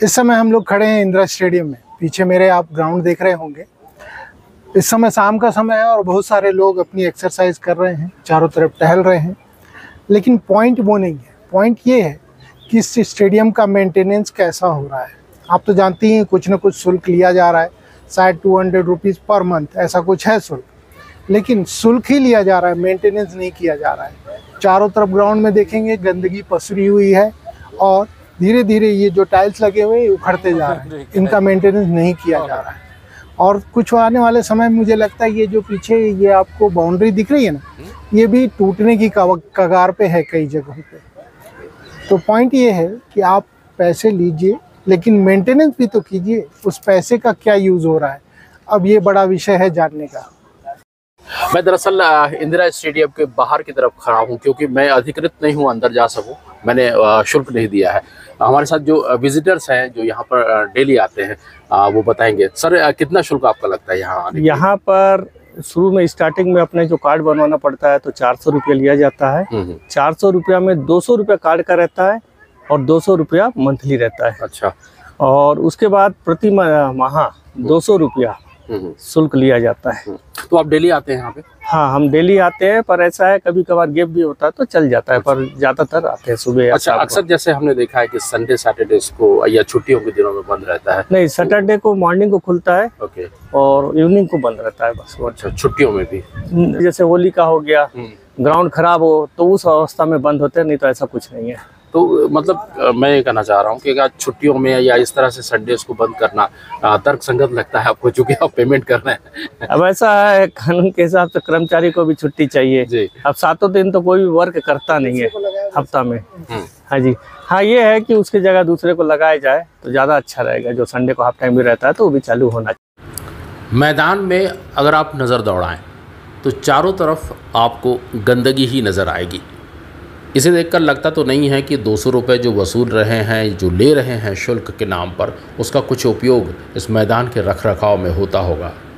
इस समय हम लोग खड़े हैं इंदिरा स्टेडियम में। पीछे मेरे आप ग्राउंड देख रहे होंगे। इस समय शाम का समय है और बहुत सारे लोग अपनी एक्सरसाइज कर रहे हैं, चारों तरफ टहल रहे हैं। लेकिन पॉइंट वो नहीं है। पॉइंट ये है कि इस स्टेडियम का मेंटेनेंस कैसा हो रहा है। आप तो जानती हैं कुछ न कुछ शुल्क लिया जा रहा है, शायद 200 रुपीज़ पर मंथ, ऐसा कुछ है शुल्क। लेकिन शुल्क ही लिया जा रहा है, मेंटेनेंस नहीं किया जा रहा है। चारों तरफ ग्राउंड में देखेंगे गंदगी पसरी हुई है और धीरे धीरे ये जो टाइल्स लगे हुए हैं उखड़ते जा रहे हैं। इनका मेंटेनेंस नहीं किया जा रहा है। और कुछ आने वाले समय में मुझे लगता है ये जो पीछे ये आपको बाउंड्री दिख रही है ना, ये भी टूटने की कगार पे है कई जगहों पे। तो पॉइंट ये है कि आप पैसे लीजिए लेकिन मेंटेनेंस भी तो कीजिए। उस पैसे का क्या यूज़ हो रहा है, अब ये बड़ा विषय है जानने का। मैं दरअसल इंदिरा स्टेडियम के बाहर की तरफ खड़ा हूं क्योंकि मैं अधिकृत नहीं हूं, अंदर जा सकूं। मैंने शुल्क नहीं दिया है। हमारे साथ जो विजिटर्स हैं जो यहां पर डेली आते हैं वो बताएंगे। सर, कितना शुल्क आपका लगता है यहाँ आने? यहाँ पर शुरू में स्टार्टिंग में अपने जो कार्ड बनवाना पड़ता है तो 400 रुपया लिया जाता है। 400 रुपया में 200 रुपया कार्ड का रहता है और 200 रुपया मंथली रहता है। अच्छा। और उसके बाद प्रति माह 200 रुपया शुल्क लिया जाता है। तो आप डेली आते हैं यहाँ पे? हाँ, हम डेली आते हैं, पर ऐसा है कभी कभार गैप भी होता है तो चल जाता है, पर ज्यादातर आते हैं सुबह। अच्छा, अक्सर जैसे हमने देखा है कि संडे सैटरडे को या छुट्टियों के दिनों में बंद रहता है। नहीं, सैटरडे को मॉर्निंग को खुलता है। ओके। और इवनिंग को बंद रहता है बस। अच्छा, छुट्टियों में भी? जैसे होली का हो गया, ग्राउंड खराब हो तो उस अवस्था में बंद होते हैं, नहीं तो ऐसा कुछ नहीं है। तो मतलब मैं ये कहना चाह रहा हूँ कि अगर छुट्टियों में या इस तरह से संडेज को बंद करना तर्कसंगत लगता है आपको, चूंकि आप पेमेंट कर रहे हैं। अब ऐसा है कानून के हिसाब से कर्मचारी को भी छुट्टी चाहिए जी। अब 7 दिन तो कोई भी वर्क करता नहीं है हफ्ता में। हाँ जी, हाँ, ये है कि उसकी जगह दूसरे को लगाया जाए तो ज़्यादा अच्छा रहेगा। जो संडे को हाफ टाइम भी रहता है तो वो भी चालू होना चाहिए। मैदान में अगर आप नज़र दौड़ाएं तो चारों तरफ आपको गंदगी ही नज़र आएगी। इसे देखकर लगता तो नहीं है कि 200 रुपये जो वसूल रहे हैं, जो ले रहे हैं शुल्क के नाम पर, उसका कुछ उपयोग इस मैदान के रख रखाव में होता होगा।